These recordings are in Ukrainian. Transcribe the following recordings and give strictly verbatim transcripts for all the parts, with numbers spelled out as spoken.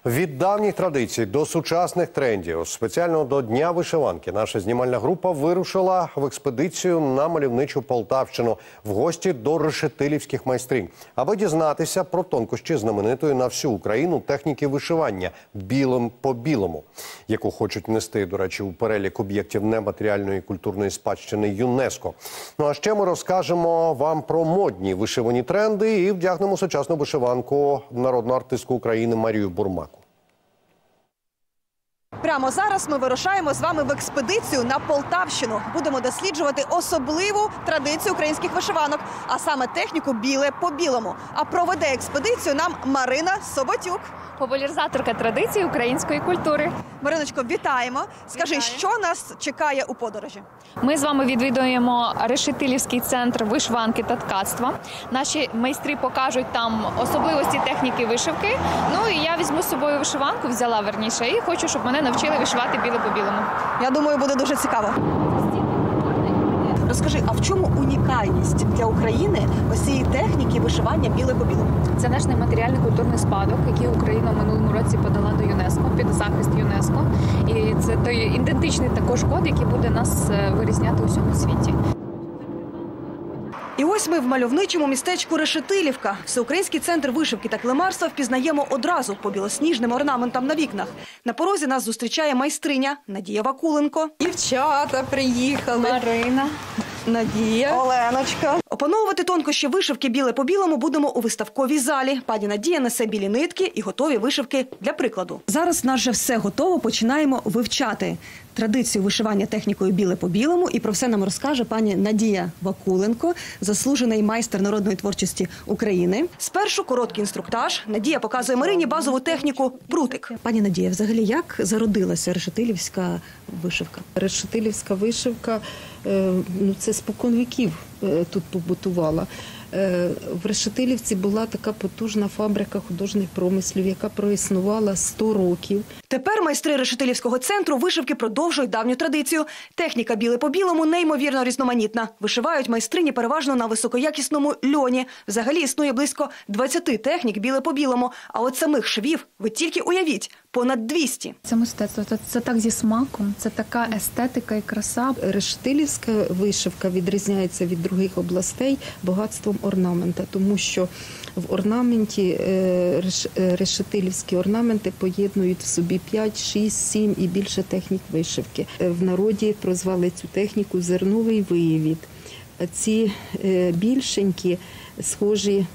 Від давніх традицій до сучасних трендів, спеціально до Дня вишиванки, наша знімальна група вирушила в експедицію на мальовничу Полтавщину в гості до решетилівських майстринь, аби дізнатися про тонкощі знаменитої на всю Україну техніки вишивання «білим по білому», яку хочуть внести, до речі, у перелік об'єктів нематеріальної культурної спадщини ЮНЕСКО. Ну а ще ми розкажемо вам про модні вишивані тренди і вдягнемо сучасну вишиванку народну артистку України Марію Бурмак. Прямо зараз ми вирушаємо з вами в експедицію на Полтавщину. Будемо досліджувати особливу традицію українських вишиванок, а саме техніку «біле по білому». А проведе експедицію нам Марина Соботюк. Популяризаторка традицій української культури. Мариночко, вітаємо. Скажи, Вітаю. що нас чекає у подорожі? Ми з вами відвідуємо решетилівський центр вишиванки та ткацтва. Наші майстри покажуть там особливості техніки вишивки. Ну і я візьму з собою вишиванку, взяла верніше, і хочу, щоб мене навчили вишивати біле по білому. Я думаю, буде дуже цікаво. Розкажи, а в чому унікальність для України ось цієї техніки вишивання біле по білому? Це наш нематеріальний культурний спадок, який Україна в минулому році подала до ЮНЕСКО, під захист ЮНЕСКО. І це той ідентичний також код, який буде нас вирізняти у всьому світі. І ось ми в мальовничому містечку Решетилівка. Всеукраїнський центр вишивки та клемарства впізнаємо одразу по білосніжним орнаментам на вікнах. На порозі нас зустрічає майстриня Надія Вакуленко. Дівчата приїхали. Марина. Надія. Оленочка. Опановувати тонкощі вишивки біле по білому будемо у виставковій залі. Пані Надія несе білі нитки і готові вишивки для прикладу. Зараз в нас вже все готово, починаємо вивчати традицію вишивання технікою біле по білому. І про все нам розкаже пані Надія Вакуленко, заслужений майстер народної творчості України. Спершу короткий інструктаж. Надія показує Марині базову техніку прутик. Пані Надія, взагалі як зародилася решетилівська вишивка? Решетилівська вишивка, ну, це спокон віків тут побутувала. В Решетилівці була така потужна фабрика художніх промислів, яка проіснувала сто років. Тепер майстри Решетилівського центру вишивки продовжують давню традицію. Техніка біле по білому неймовірно різноманітна. Вишивають майстрині переважно на високоякісному льоні. Взагалі існує близько двадцяти технік біле по білому. А от самих швів, ви тільки уявіть, понад двісті. Це мистецтво, це, це так зі смаком, це така естетика і краса. Решетилівська вишивка відрізняється від других областей багатством орнамента, тому що в орнаменті решетилівські орнаменти поєднують в собі п'ять, шість, сім і більше технік вишивки. В народі прозвали цю техніку зерновий виявід. Ці більшенькі схожі,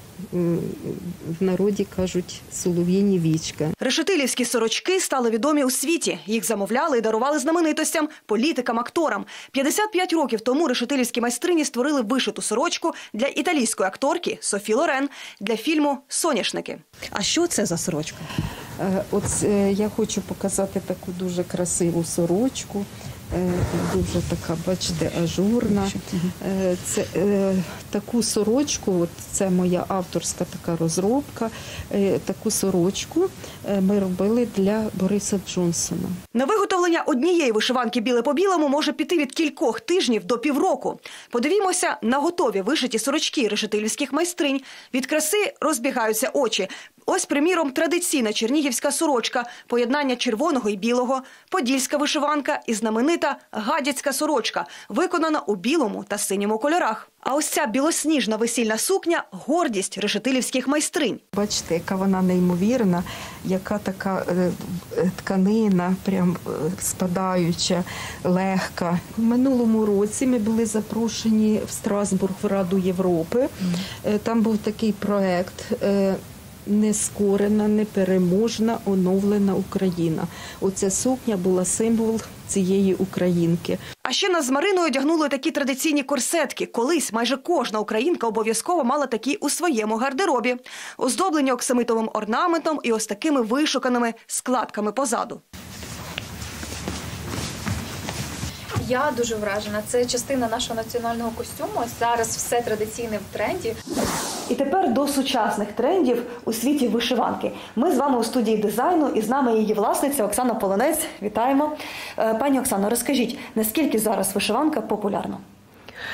в народі кажуть, солов'їні вічка. Решетилівські сорочки стали відомі у світі. Їх замовляли і дарували знаменитостям, політикам, акторам. п'ятдесят п'ять років тому решетилівські майстрині створили вишиту сорочку для італійської акторки Софі Лорен для фільму «Соняшники». А що це за сорочка? От я хочу показати таку дуже красиву сорочку. Дуже така, бачите, ажурна. Це, е, таку сорочку, от це моя авторська така розробка, е, таку сорочку ми робили для Бориса Джонсона. На виготовлення однієї вишиванки біле по білому може піти від кількох тижнів до півроку. Подивімося на готові вишиті сорочки решетилівських майстринь. Від краси розбігаються очі. Ось, приміром, традиційна чернігівська сорочка, поєднання червоного і білого, подільська вишиванка і знаменита гадяцька сорочка, виконана у білому та синьому кольорах. А ось ця білосніжна весільна сукня – гордість решетилівських майстринь. Бачите, яка вона неймовірна, яка така е, тканина, прям спадаюча, легка. В минулому році ми були запрошені в Страсбург в Раду Європи. Е, там був такий проект е, «Нескорена, непереможна, оновлена Україна». Оця сукня була символ цієї українки. А ще нас з Мариною одягнули такі традиційні корсетки. Колись майже кожна українка обов'язково мала такі у своєму гардеробі. Оздоблені оксамитовим орнаментом і ось такими вишуканими складками позаду. Я дуже вражена. Це частина нашого національного костюму. Ось зараз все традиційне в тренді. І тепер до сучасних трендів у світі вишиванки. Ми з вами у студії дизайну і з нами її власниця Оксана Полонець. Вітаємо. Пані Оксано, розкажіть, наскільки зараз вишиванка популярна?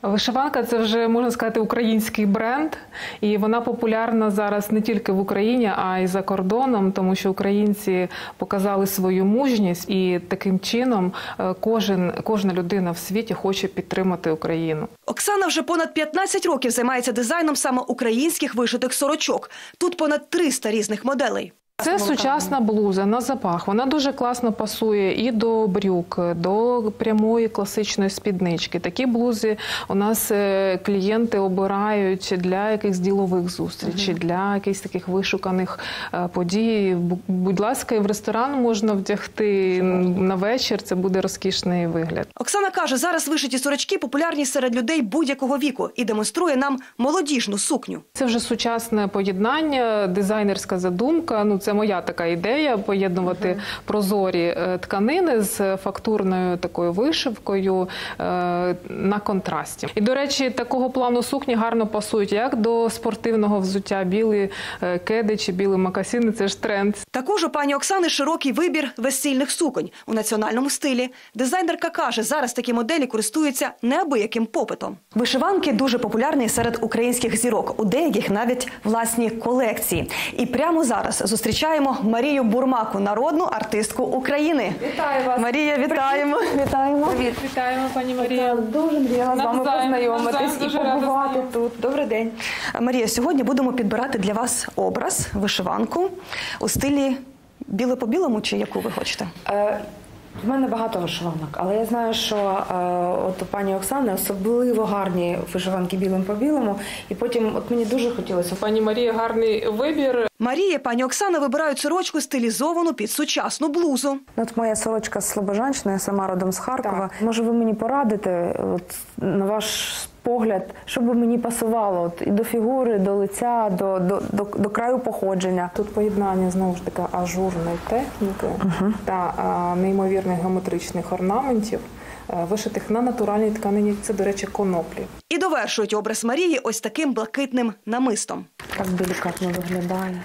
Вишиванка – це вже, можна сказати, український бренд, і вона популярна зараз не тільки в Україні, а й за кордоном, тому що українці показали свою мужність, і таким чином кожен, кожна людина в світі хоче підтримати Україну. Оксана вже понад п'ятнадцять років займається дизайном саме українських вишитих сорочок. Тут понад триста різних моделей. Це сучасна блуза на запах. Вона дуже класно пасує і до брюк, до прямої класичної спіднички. Такі блузи у нас клієнти обирають для якихось ділових зустрічей, угу. для якихось таких вишуканих подій. Будь ласка, і в ресторан можна вдягти на вечір, це буде розкішний вигляд. Оксана каже, зараз вишиті сорочки популярні серед людей будь-якого віку і демонструє нам молодіжну сукню. Це вже сучасне поєднання, дизайнерська задумка. Ну, це моя така ідея – поєднувати uh-huh. прозорі тканини з фактурною такою вишивкою е, на контрасті. І, до речі, такого плану сукні гарно пасують як до спортивного взуття. Білі е, кеди чи білі мокасини – це ж тренд. Також у пані Оксани широкий вибір весільних суконь у національному стилі. Дизайнерка каже, зараз такі моделі користуються неабияким попитом. Вишиванки дуже популярні серед українських зірок. У деяких навіть власні колекції. І прямо зараз зустрічаємо Марію Бурмаку, народну артистку України. Вітаю вас. Марія, вітаємо. Вітаємо. Привіт. Вітаємо, пані Марія. Дуже мріяла з вами познайомитись і побувати тут. Добрий день. Марія, сьогодні будемо підбирати для вас образ, вишиванку у стилі біле по білому, чи яку ви хочете? Е, в мене багато вишиванок, але я знаю, що е, от у пані Оксани особливо гарні вишиванки білим по білому. І потім от мені дуже хотілося. Пані Марія, гарний вибір. Марія, пані Оксана вибирають сорочку стилізовану під сучасну блузу. От моя сорочка з Слобожанщини, я сама родом з Харкова. Так. Може, ви мені порадите, от, на ваш погляд, щоб мені пасувало от, і до фігури, до лиця, до, до, до, до краю походження. Тут поєднання, знову ж таки, ажурної техніки uh-huh. та а, неймовірних геометричних орнаментів, а, вишитих на натуральній тканині. Це, до речі, коноплі. І довершують образ Марії ось таким блакитним намистом. Так делікатно виглядає.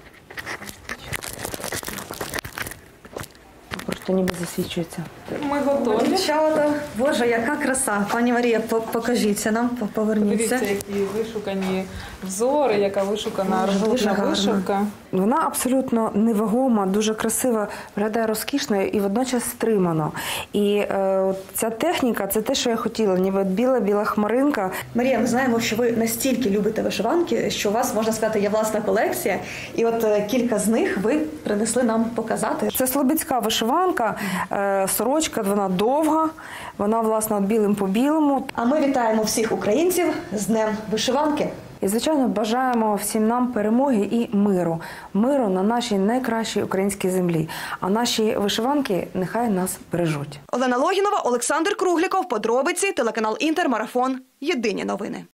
Просто ніби засвічується. Ми готові. Дівчата, боже, яка краса. Пані Марія, покажіться нам, поверніться. Дивіться, які вишукані взори, яка вишукана ажурна вишивка. Вона абсолютно невагома, дуже красива, виглядає розкішною і водночас стримано. І е, ця техніка – це те, що я хотіла, ніби біла-біла хмаринка. Марія, ми знаємо, що ви настільки любите вишиванки, що у вас, можна сказати, є власна колекція. І от е, кілька з них ви принесли нам показати. Це слобідська вишиванка, е, сорочка, вона довга, вона, власне, білим по білому. А ми вітаємо всіх українців з Днем вишиванки. І, звичайно, бажаємо всім нам перемоги і миру. Миру на нашій найкращій українській землі. А наші вишиванки нехай нас бережуть. Олена Логінова, Олександр Кругліков, подробиці, телеканал Інтер, Марафон. Єдині новини.